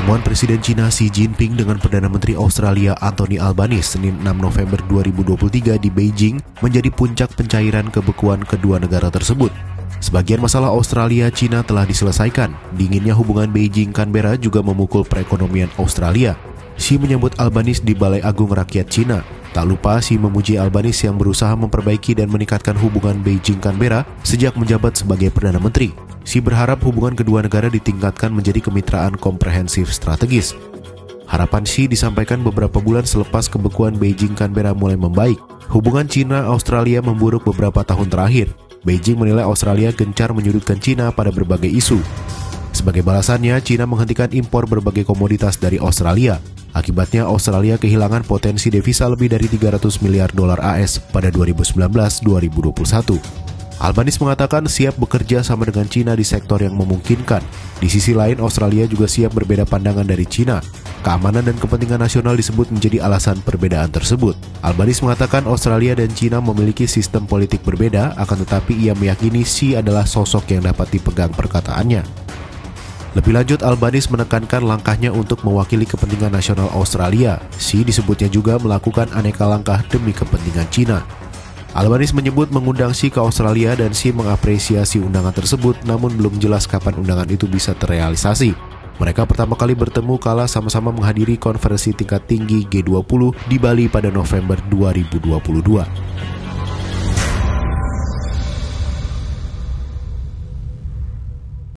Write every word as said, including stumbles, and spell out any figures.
Pertemuan Presiden Cina Xi Jinping dengan Perdana Menteri Australia Anthony Albanese Senin enam November dua ribu dua puluh tiga di Beijing menjadi puncak pencairan kebekuan kedua negara tersebut. Sebagian masalah Australia-Cina telah diselesaikan. Dinginnya hubungan Beijing-Canberra juga memukul perekonomian Australia. Xi menyambut Albanese di Balai Agung Rakyat Cina. Tak lupa Xi memuji Albanese yang berusaha memperbaiki dan meningkatkan hubungan Beijing-Canberra sejak menjabat sebagai Perdana Menteri. Xi berharap hubungan kedua negara ditingkatkan menjadi kemitraan komprehensif strategis. Harapan Xi disampaikan beberapa bulan selepas kebekuan Beijing-Canberra mulai membaik. Hubungan Cina-Australia memburuk beberapa tahun terakhir. Beijing menilai Australia gencar menyudutkan Cina pada berbagai isu. Sebagai balasannya, Cina menghentikan impor berbagai komoditas dari Australia. Akibatnya, Australia kehilangan potensi devisa lebih dari tiga ratus miliar dolar A S pada dua ribu sembilan belas dua ribu dua puluh satu. Albanese mengatakan siap bekerja sama dengan Cina di sektor yang memungkinkan. Di sisi lain, Australia juga siap berbeda pandangan dari Cina. Keamanan dan kepentingan nasional disebut menjadi alasan perbedaan tersebut. Albanese mengatakan Australia dan Cina memiliki sistem politik berbeda, akan tetapi ia meyakini Xi adalah sosok yang dapat dipegang perkataannya. Lebih lanjut, Albanese menekankan langkahnya untuk mewakili kepentingan nasional Australia. Xi disebutnya juga melakukan aneka langkah demi kepentingan Cina. Albanese menyebut mengundang Xi ke Australia dan Xi mengapresiasi undangan tersebut, namun belum jelas kapan undangan itu bisa terrealisasi. Mereka pertama kali bertemu kala sama-sama menghadiri konferensi tingkat tinggi G dua puluh di Bali pada November dua ribu dua puluh dua.